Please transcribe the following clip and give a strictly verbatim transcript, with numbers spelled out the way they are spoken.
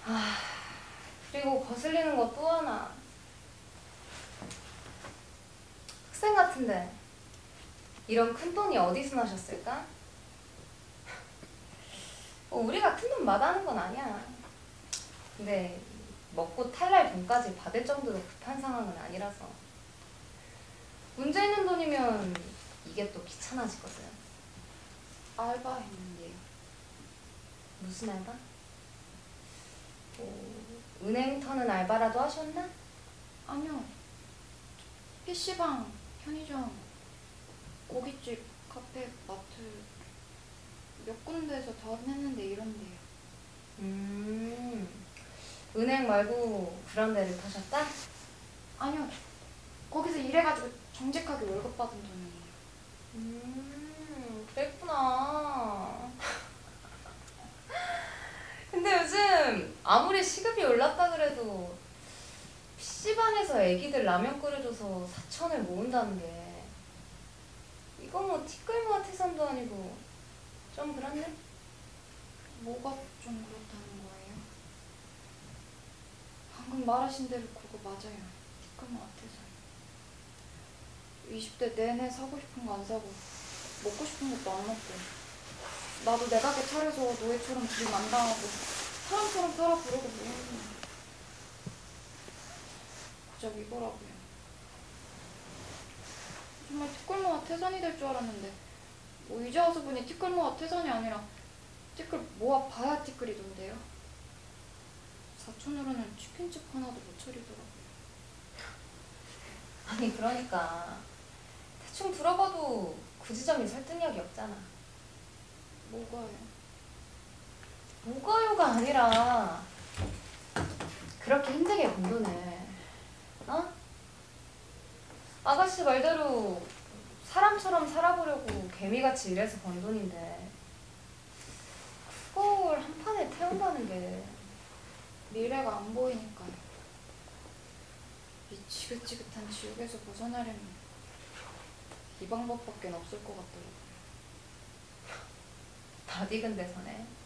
아, 그리고 거슬리는 거 또 하나. 학생 같은데 이런 큰 돈이 어디서 나셨을까? 뭐 우리가 큰 돈 마다하는 건 아니야. 근데 먹고 탈날 돈까지 받을 정도로 급한 상황은 아니라서. 문제 있는 돈이면 이게 또 귀찮아지거든. 알바 했는데요. 무슨 알바? 뭐 은행 터는 알바라도 하셨나? 아니요. 피시방, 편의점, 고깃집, 카페, 마트 몇 군데에서 다 했는데 이런데요. 음, 은행 말고 그런 데를 타셨다? 아니요. 거기서 일해가지고 정직하게 월급 받은 돈이에요. 음, 그랬구나. 근데 요즘 아무리 시급이 올랐다 그래도 피시방에서 애기들 라면 끓여줘서 사천을 모은다는 게 이거 뭐 티끌모아 태산도 아니고 좀 그렇네? 뭐가 좀 그렇다는 거예요? 방금 말하신 대로 그거 맞아요. 티끌모 같아서. 이십 대 내내 사고 싶은 거 안 사고 먹고 싶은 것도 안 먹고 나도 내 가게 차려서 노예처럼 들임 안 당하고 사람처럼 살아 부르고 모으는 고작 이거라고요. 정말 티끌모아 태산이 될 줄 알았는데 뭐 이제 와서 보니 티끌모아 태산이 아니라 티끌 모아 봐야 티끌이던데요. 사촌으로는 치킨집 하나도 못 차리더라고요. 아니 그러니까 대충 들어봐도 그 지점이 설득력이 없잖아. 뭐가요? 뭐가요가 아니라 그렇게 힘들게 번 돈을 어? 아가씨 말대로 사람처럼 살아보려고 개미같이 일해서 번 돈인데 그걸 한 판에 태운다는 게 미래가 안 보이니까요. 이 지긋지긋한 지옥에서 벗어나려면 이 방법밖에 없을 것 같더라고요. 낯익은 데서네.